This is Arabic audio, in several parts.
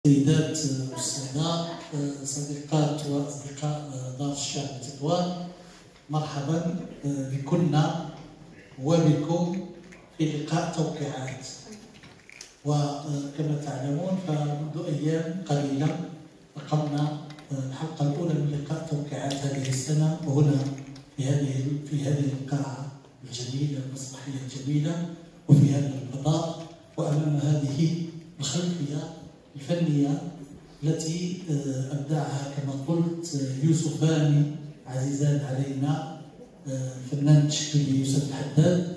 سيدات والسادة، صديقات وأصدقاء دار الشعر بتطوان، مرحبا بكنا وبكم في لقاء توقيعات. وكما تعلمون فمنذ أيام قليلة أقمنا الحلقة الأولى من لقاء توقيعات هذه السنة، وهنا في هذه القاعة الجميلة المسرحية الجميلة وفي هذا الفضاء، وأمام هذه الخلفية الفنية التي أبدعها كما قلت يوسفان عزيزان علينا، الفنان التشكيلي يوسف الحداد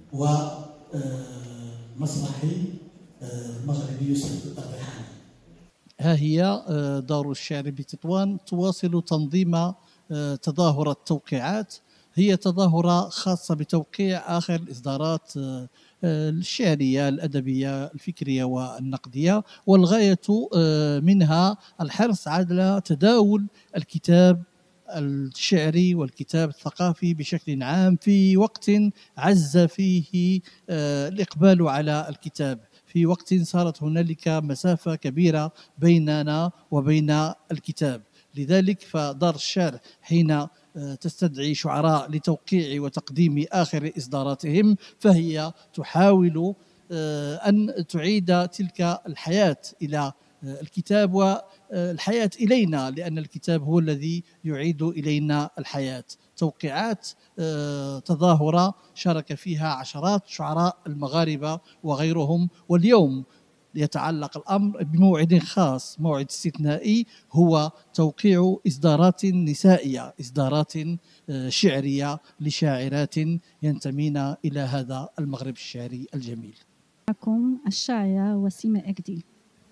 ومسرحي المغربي يوسف الريحاني. ها هي دار الشعر بتطوان تواصل تنظيم تظاهرة توقيعات. هي تظاهرة خاصة بتوقيع آخر الإصدارات الشعرية الأدبية الفكرية والنقدية، والغاية منها الحرص على تداول الكتاب الشعري والكتاب الثقافي بشكل عام في وقت عز فيه الإقبال على الكتاب، في وقت صارت هنالك مسافة كبيرة بيننا وبين الكتاب. لذلك فدار الشعر حين تستدعي شعراء لتوقيع وتقديم آخر إصداراتهم فهي تحاول أن تعيد تلك الحياة إلى الكتاب والحياة إلينا، لأن الكتاب هو الذي يعيد إلينا الحياة. توقيعات تظاهرة شارك فيها عشرات شعراء المغاربة وغيرهم، واليوم يتعلق الأمر بموعد خاص، موعد استثنائي، هو توقيع إصدارات نسائية، إصدارات شعرية لشاعرات ينتمين إلى هذا المغرب الشعري الجميل. معكم الشاعرة وسيمة أكدي.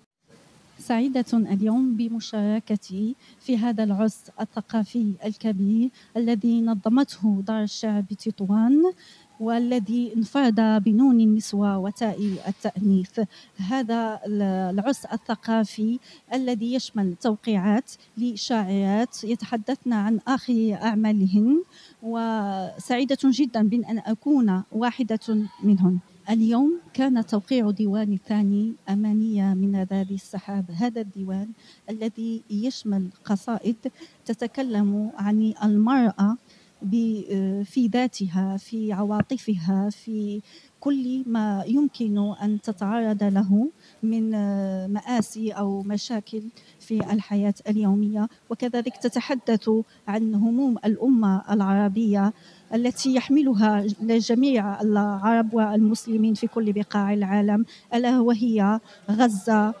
سعيدة اليوم بمشاركتي في هذا العرس الثقافي الكبير الذي نظمته دار الشعر بتطوان، والذي انفرد بنون النسوة وتاء التأنيث. هذا العرس الثقافي الذي يشمل توقيعات لشاعرات يتحدثن عن آخر أعمالهن، وسعيدة جدا بأن أكون واحدة منهن. اليوم كان توقيع ديوان الثاني أمانية من رذاذ السحاب. هذا الديوان الذي يشمل قصائد تتكلم عن المرأة في ذاتها، في عواطفها، في كل ما يمكن أن تتعرض له من مآسي أو مشاكل في الحياة اليومية، وكذلك تتحدث عن هموم الأمة العربية التي يحملها جميع العرب والمسلمين في كل بقاع العالم، ألا وهي غزة.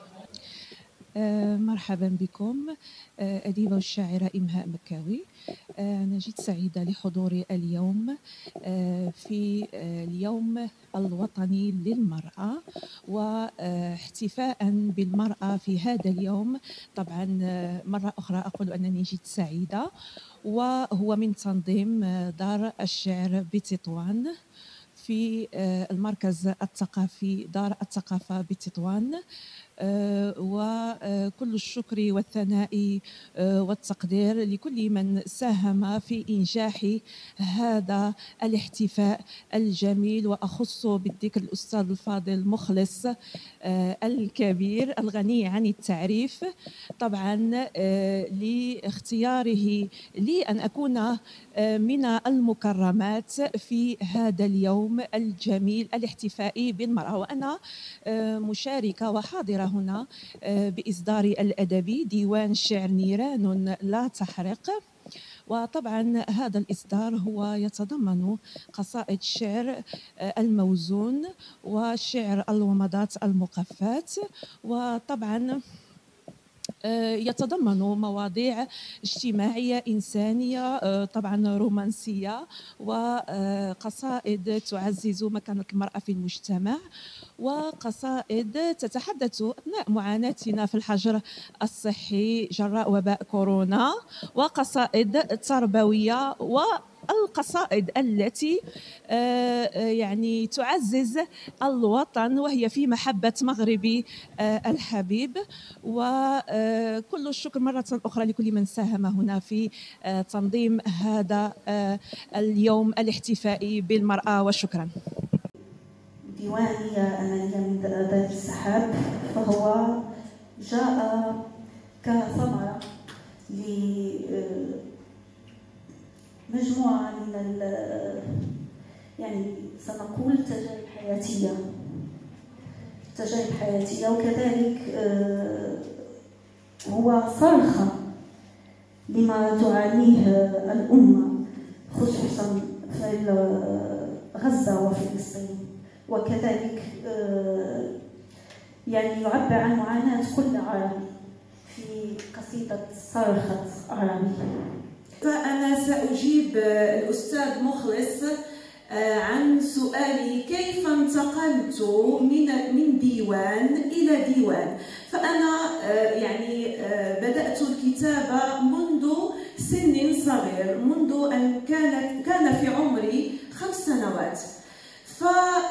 مرحبا بكم. أديبة الشاعرة إمهاء مكاوي. أنا جد سعيدة لحضوري اليوم في اليوم الوطني للمرأة، واحتفاء بالمرأة في هذا اليوم. طبعا مرة أخرى أقول أنني جد سعيدة، وهو من تنظيم دار الشعر بتطوان في المركز الثقافي دار الثقافة بتطوان. وكل الشكر والثناء والتقدير لكل من ساهم في إنجاح هذا الاحتفاء الجميل، وأخص بالذكر الأستاذ الفاضل مخلص الكبير الغني عن التعريف، طبعا لاختياره لي أن أكون من المكرمات في هذا اليوم الجميل الاحتفائي بالمرأة. وأنا مشاركة وحاضرة هنا بإصدار الأدبي ديوان شعر نيران لا تحرق. وطبعا هذا الإصدار هو يتضمن قصائد الشعر الموزون وشعر الومضات المقفات، وطبعا يتضمن مواضيع اجتماعية إنسانية، طبعا رومانسية، وقصائد تعزز مكانة المرأة في المجتمع، وقصائد تتحدث أثناء معاناتنا في الحجر الصحي جراء وباء كورونا، وقصائد تربوية، والقصائد التي يعني تعزز الوطن وهي في محبة مغربي الحبيب. وكل الشكر مرة أخرى لكل من ساهم هنا في تنظيم هذا اليوم الاحتفائي بالمرأة، وشكرا. ديواني أمانية من ذات السحاب، فهو جاء كثمرة لمجموعة من يعني سنقول تجارب حياتية، وكذلك هو صرخة لما تعانيه الأمة خصوصا في غزة وفلسطين، وكذلك يعني يعبر عن معاناة كل عربي في قصيدة صرخة عربي. فأنا سأجيب الأستاذ مخلص عن سؤالي كيف انتقلت من ديوان إلى ديوان. فأنا يعني بدأت الكتابة منذ سن صغير، منذ أن كان في عمري 5 سنوات. ف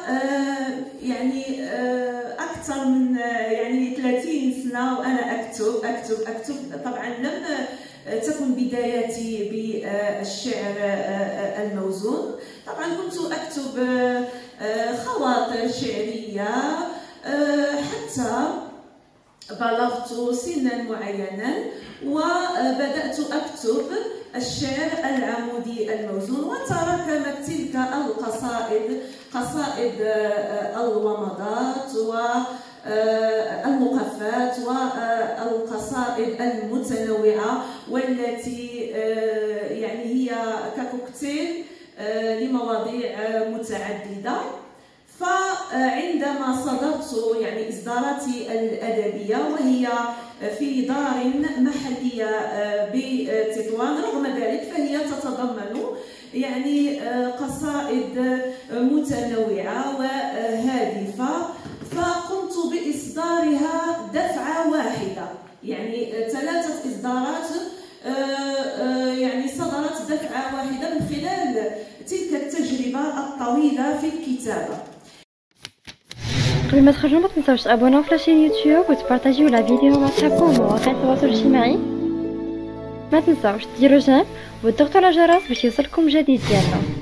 يعني أكثر من يعني 30 سنة وأنا أكتب. طبعا لم تكن بداياتي بالشعر الموزون، طبعا كنت أكتب خواطر شعرية حتى بلغت سنا معينا وبدأت أكتب الشعر العمودي الموزون، وتراكمت تلك قصائد الومضات والمقفات والقصائد المتنوعة، والتي يعني هي ككوكتيل لمواضيع متعددة. فعندما صدرت يعني إصداراتي الأدبية وهي في دار محلية بتطوان، رغم ذلك فهي تتضمن يعني قصائد متنوعة وهادفة، فقمت بإصدارها دفعة واحدة، يعني 3 إصدارات يعني صدرت دفعة واحدة من خلال تلك التجربة الطويلة في الكتابة. قبل ما تخرجوا ما تنساوش تابوناو في لاشين يوتيوب وتبارطاجيو لا فيديو مع صحابكم ومواقع التواصل الاجتماعي. ما تنساوش ديروا جيم وتضغطوا على الجرس باش يوصلكم جديد ديالنا.